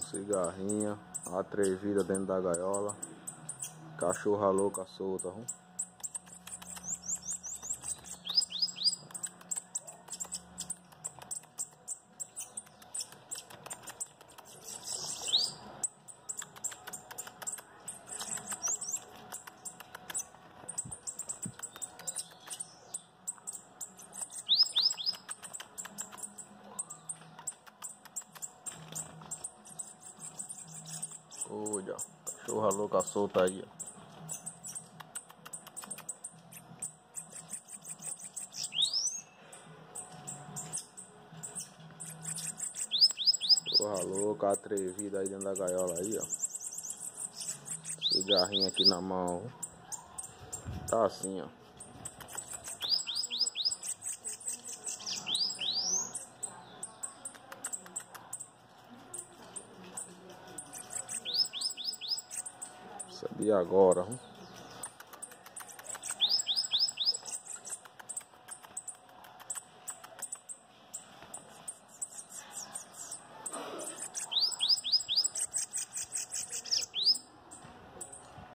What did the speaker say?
Cigarrinha atrevida dentro da gaiola. Cachorra louca solta, viu? Olha, cachorra louca solta aí, ó. Cachorra louca atrevida aí dentro da gaiola aí, ó. Cigarrinho aqui na mão. Tá assim, ó. Sabia agora, hein?